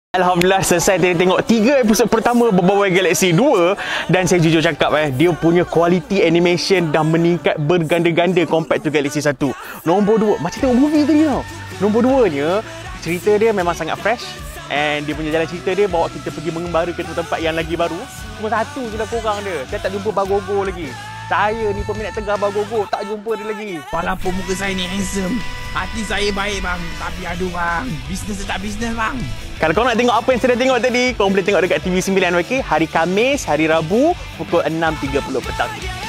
Alhamdulillah selesai tengok 3 episod pertama Berbawai Galaksi 2. Dan saya jujur cakap dia punya kualiti animation dah meningkat berganda-ganda compared to Galaxy 1. Nombor 2, macam tengok movie tadi tau. Nombor 2 nya, cerita dia memang sangat fresh. And dia punya jalan cerita dia bawa kita pergi mengembara ke tempat yang lagi baru. Cuma satu je lah kurang dia. Saya tak jumpa Bagogo lagi. Saya ni peminat tegar Bagogo, tak jumpa dia lagi. Walaupun muka saya ni handsome, hati saya baik bang. Tapi aduh bang, bisnes tak bisnes bang. Kalau korang nak tengok apa yang saya dah tengok tadi, korang boleh tengok dekat TV9 YK hari Khamis, hari Rabu pukul 6.30 petang.